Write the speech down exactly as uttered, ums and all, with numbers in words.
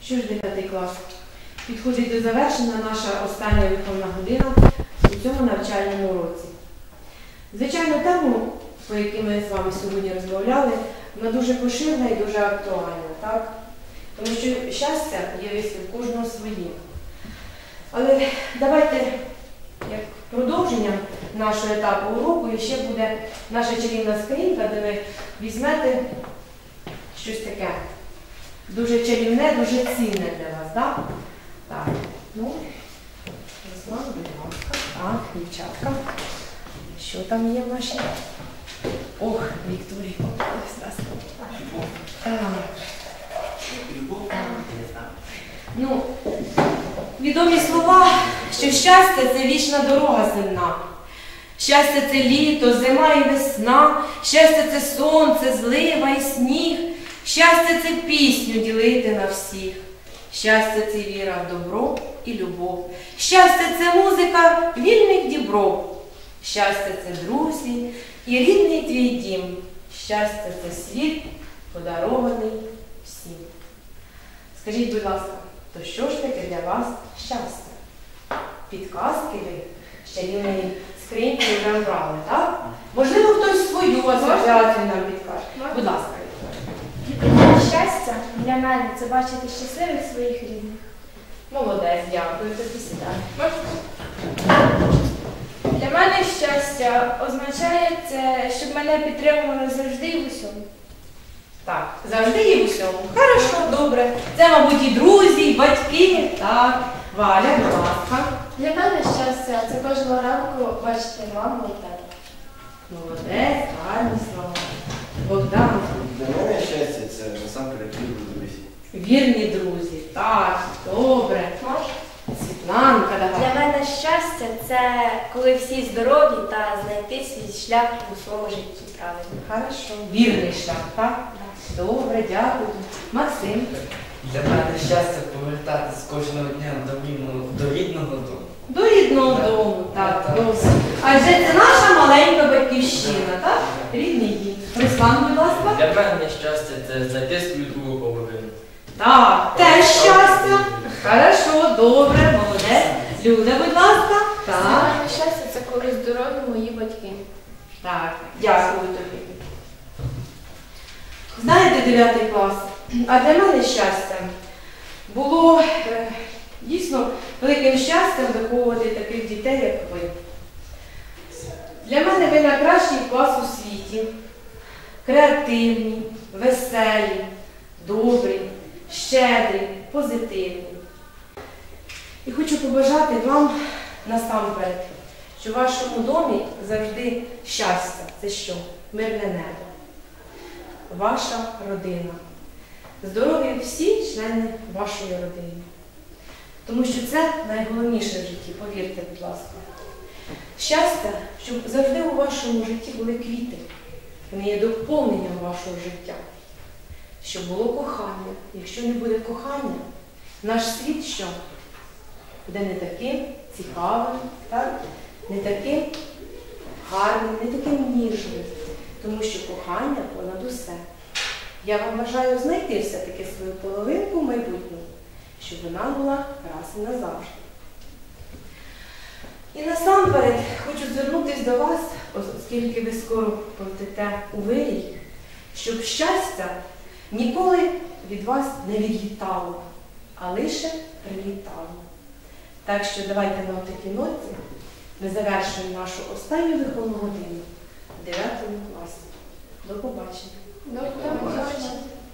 Що ж, дев'ятий клас? Підходить до завершення наша остання виховна година у цьому навчальному році. Звичайно, тему, по якій ми з вами сьогодні розмовляли, вона дуже поширена і дуже актуальна, так? Тому що щастя є вислів кожного своє. Але давайте, як продовження нашого етапу уроку, ще буде наша чарівна скринька, де ви візьмете щось таке дуже чарівне, дуже цінне для вас, так? Так, ну, Руслан, будь ласка. Так, дівчатка. Що там є в нашій? Ох, Вікторія, ось раз. Так. Ну, відомі слова, що щастя – це вічна дорога земна. Щастя – це літо, зима і весна. Щастя – це сонце, злива і сніг. Щастя – це пісню ділити на всіх. Щастя – це віра в добро і любов. Щастя – це музика вільних дібров. Щастя – це друзі і рідний твій дім. Щастя – це світ, подарований всім. Скажіть, будь ласка, то що ж таке для вас щастя? Підказки ви з чарівної скриньки вже обрали, так? Можливо, хтось свою асоціацію нам підкаже. Будь ласка. Щастя для мене – це бачити щасливих своїх рідних. Молодець, дякую, тобі сідай. Для мене щастя означає це, щоб мене підтримували завжди і в усьому. Так, завжди і в усьому. Хорошо, добре. Це, мабуть, і друзі, і батьки. Так, Валя, будь ласка. Для мене щастя – це кожного ранку бачити маму і тата. Молодець, гарні слова. Богдан. Для мене щастя – це насамперед вірні друзі. Вірні друзі. Так, добре. Світланка, давай. Для мене щастя – це коли всі здорові та знайти свій шлях у своєму житті правильно. Хорошо. Вірний шлях, так? Добре, дякую. Максим. Для мене щастя повертатись кожного дня до рідного, до рідного дому. До рідного дому, так. Добре. Адже це наша маленька батьківщина, так? Рідний дім. Руслан, будь ласка. Для мене щастя – це знайти свою другу половину. Так, теж щастя. Хорошо, добре, молодець. Люда, будь ласка. Для Так. мене щастя – це коли здорові мої батьки. Так, дякую тобі. Знаєте, дев'ятий клас, а для мене щастя було е, дійсно великим щастям виховувати таких дітей, як ви. Для мене ви найкращий клас у світі. Креативні, веселі, добрі, щедрі, позитивні. І хочу побажати вам насамперед, що в вашому домі завжди щастя. Це що? Мирне небо. Ваша родина. Здорові всі члени вашої родини. Тому що це найголовніше в житті, повірте, будь ласка. Щастя, щоб завжди у вашому житті були квіти. Вони є доповненням вашого життя. Щоб було кохання. Якщо не буде кохання, наш світ що? Буде не таким цікавим, так? Не таким гарним, не таким ніжним. Тому що кохання понад усе. Я вам бажаю знайти все-таки свою половинку в майбутньому, щоб вона була раз і назавжди. І насамперед хочу звернутися до вас, оскільки ви скоро полетите у вирій, щоб щастя ніколи від вас не відлітало, а лише прилітало. Так що давайте на такій ноті ми завершуємо нашу останню виховну годину в дев'ятому класі. До побачення. До побачення.